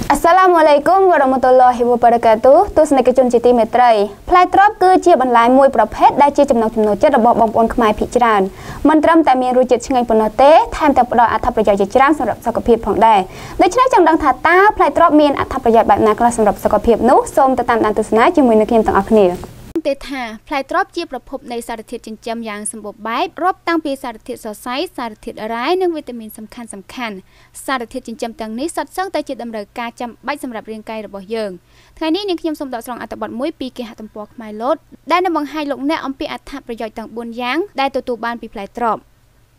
Assalamualaikum warahmatullahi wabarakatuh ទស្សនិកជនជាទីមេត្រីផ្លែត្រប់គឺជាបន្លែមួយប្រភេទដែលជាចំណង់ចំណូលចិត្តរបស់បងប្អូនខ្មែរភាគច្រើនមិនត្រឹមតែមានរសជាតិឆ្ងាញ់ប៉ុណ្ណោះទេថែមទាំងផ្ដល់អត្ថប្រយោជន៍ជាច្រើនសម្រាប់សុខភាពផងដែរដូច្នេះចង់ដឹងថាតើផ្លែត្រប់មានអត្ថប្រយោជន៍បែបណាខ្លះសម្រាប់សុខភាពនោះសូមទៅតាមដានទស្សនាជាមួយនឹងខ្ញុំទាំងអស់គ្នាទេថាផ្លែត្រប់ជាប្រភពនៃសារធាតុចិញ្ចឹមយ៉ាងសម្បូរបែបរាប់តាំងពីសារធាតុសរសៃសារធាតុរ៉ែនិងវីតាមីនសំខាន់សារធាតុចិញ្ចឹមទាំងនេះសុទ្ធសឹងតែជាតម្រូវការចាំបាច់សម្រាប់រាងកាយរបស់យើងថ្ងៃនេះនាងខ្ញុំសូមដកស្រង់អត្ថបទមួយពីគេហទំព័រខ្មែរលូតដែលនឹងបង្ហាញលោកអ្នកអំពីអត្ថប្រយោជន៍ទាំង4យ៉ាងដែលទទួលបានពីផ្លែត្រប់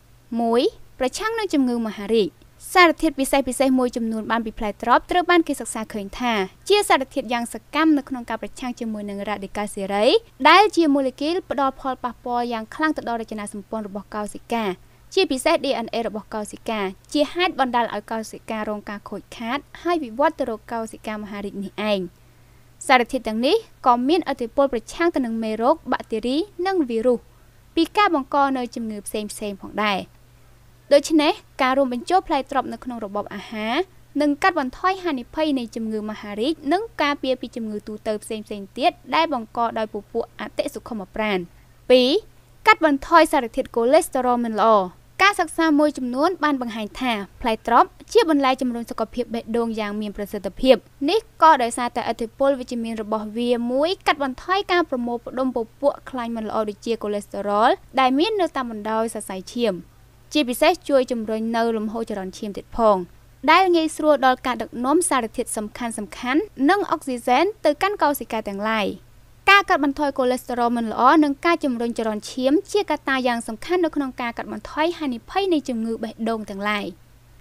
1ប្រឆាំងនឹងជំងឺមហារីកសារធាតុពិសេសមួយចំនួនបានពីផ្លែត្រប់ត្រូវបានគេសិក្សាឃើញថាជាសារធាតុយ៉ាងសកម្មនៅក្នុងការប្រឆាំងជាមួយនឹងរ៉ាឌីកាល់សេរីដែលជាម៉ូលេគុលផ្ដល់ផលប៉ះពាល់យ៉ាងខ្លាំងទៅដល់រចនាសម្ព័ន្ធរបស់កោសិកាជាពិសេស DNA របស់កោសិកាជាហេតុបណ្ដាលឲ្យកោសិការងការខូចខាតហើយវិវត្តទៅរកកោសិកាមហារីកនេះឯងសារធាតុទាំងនេះក៏មានឥទ្ធិពលប្រឆាំងទៅនឹងមេរោគបាក់តេរីនិងវីរុសពីការបង្កនៅជំងឺផ្សេងផងដែរដូច្នេះការរួមបញ្ចូលផ្លែត្រប់នៅក្នុងរបបអាហារនឹងកាត់បន្ថយហានិភ័យនៃជំងឺមហារីកនិងការពារពីជំងឺទូទៅផ្សេងទៀតដែលបង្កដោយពពួកអតិសុខុមប្រាណ 2. កាត់បន្ថយសារធាតុកូលេស្តេរ៉ុលមិនល្អការសិក្សាមួយចំនួនបានបង្ហាញថាផ្លែត្រប់ជាបន្លែជំរុញសុខភាពបេះដូងយ៉ាងមានប្រសិទ្ធភាពនេះក៏ដោយសារតែឥទ្ធិពលវិជ្ជមានរបស់វាមួយកាត់បន្ថយការប្រមូលផ្ដុំពពួកខ្លាញ់មិនល្អដូចជាកូលេស្តេរ៉ុលដែលមាននៅតាមបណ្ដោយសរសៃឈាមជាពិសេសជួយជំរុញនៅលំហូរចរន្តឈាមទៀតផងដែលងាយស្រួលដល់ការដឹកនាំសារធាតុសំខាន់និងអុកស៊ីហ្សែនទៅកាន់កោសិកាទាំងឡាយការកាត់បន្ថយកូលេស្តេរ៉ុលមិនល្អនិងការជំរុញចរន្តឈាមជាកត្តាយ៉ាងសំខាន់នៅក្នុងការកាត់បន្ថយហានិភ័យនៃជំងឺបេះដូងទាំងឡាយ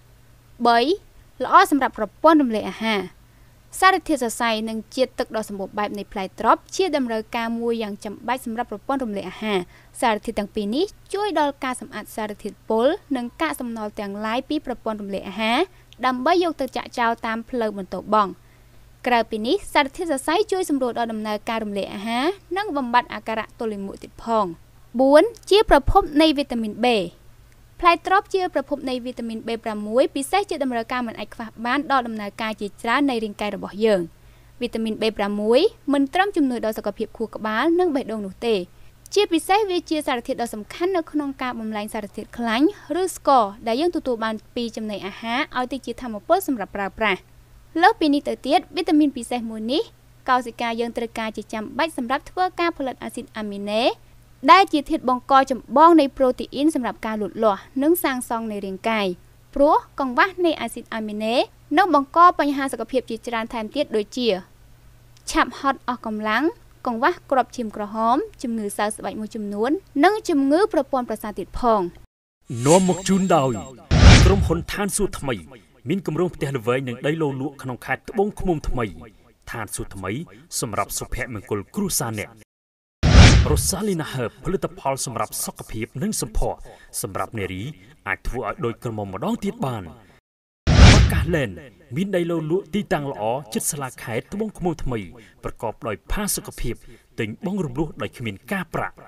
3. ល្អសម្រាប់ប្រព័ន្ធរំលាយអាហារសារធាតុសរសៃនិងជាតិទឹកដ៏សម្បូរបែបនៃផ្លែត្រប់ជាតម្រូវការមួយយ៉ាងចាំបាច់សម្រាប់ប្រព័ន្ធរំលាយអាហារសារធាតុទាំងពីរនេះជួយដល់ការសម្អាតសារធាតុពុលនិងកាកសំណល់ទាំងឡាយពីប្រព័ន្ធរំលាយអាហារដើម្បីយកទៅចាក់ចោលតាមផ្លូវបន្ទោបង់ក្រៅពីនេះសារធាតុសរសៃជួយសម្រួលដល់ដំណើរការរំលាយអាហារនិងបំបត្តិអាការៈទល់លាមកទៀតផង 4. ជាប្រភពនៃវីតាមីន Bផ្លែត្រប់ជាប្រភពនៃវីតាមីន B6 ពិសេសជាតម្រូវការមិនអាចខ្វះបានដល់ដំណើរការជាច្រើននៃរាងកាយរបស់យើងវីតាមីន B6 មិនត្រឹមជំនួយដល់សុខភាពខួរក្បាលនិងបេះដូងនោះទេជាពិសេសវាជាសារធាតុដ៏សំខាន់នៅក្នុងការបំលែងសារធាតុខ្លាញ់ឬស្ករដែលយើងទទួលបានពីចំណីអាហារឲ្យទៅជាថាមពលសម្រាប់ប្រើប្រាស់លើសពីនេះទៅទៀតវីតាមីនពិសេសមួយនេះកោសិកាយើងត្រូវការជាចាំបាច់សម្រាប់ធ្វើការផលិតអាស៊ីតអាមីណេដែលជាធាតុបង្កចម្បងនៃប្រូតេអ៊ីនសម្រាប់ការលូតលាស់និងសាងសង់នៃរាងកាយព្រោះកង្វះនៃអាស៊ីតអាមីណេនឹងបង្កបញ្ហាសុខភាពជាច្រើនថែមទៀតដូចជាឆាប់ហត់អស់កម្លាំងកង្វះគ្រាប់ឈាមក្រហមជំងឺសើស្បែកមួយចំនួននិងជំងឺប្រព័ន្ធប្រសាទទៀតផងនាំមកជូនដោយក្រុមហ៊ុនឋានសួគ៌ថ្មីមានគម្រោងផ្ទះល្វែងនិងដីឡូលក់ក្នុងខេត្តត្បូងឃ្មុំថ្មីឋានសួគ៌ថ្មីសម្រាប់សុភមង្គលគ្រួសារអ្នកRosalina Herb ផលិតផលសម្រាប់សុខភាពនិងសម្ផស្សសម្រាប់នារីអាចធ្វើឲ្យដូចក្រមុំម្ដងទៀតបានបាកាសឡែនមានដីឡូលក់ទីតាំងល្អជិតសាលាខេត្តត្បូងឃ្មុំថ្មីប្រកបដោយផាសុកភាពទិញបងរំលោះដោយគ្មានការប្រាក់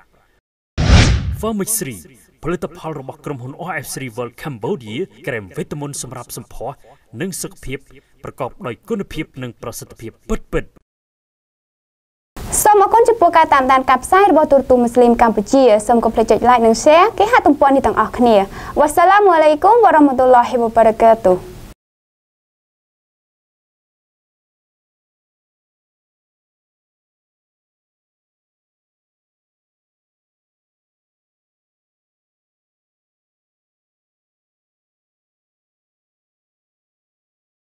Farmixri ផលិតផលរបស់ក្រុមហ៊ុន OFC World Cambodia ក្រែមវីតាមីនសម្រាប់សម្ផស្សនិងសុខភាពប្រកបដោយគុណភាពនិងប្រសិទ្ធភាពពិតសូមអរគុណចំពោះការតាមដានការផ្សាយរបស់ទូរទស្សន៍មូស្លីមកម្ពុជាសូមកុំភ្លេចចុច like និង share គេហទំព័រនេះទាំងអស់គ្នាវ៉ាសាឡាមអាឡៃគុំវ៉ារ៉ាហ្មាតុលឡាហ៊ីវ៉ាបារកាតុហ៍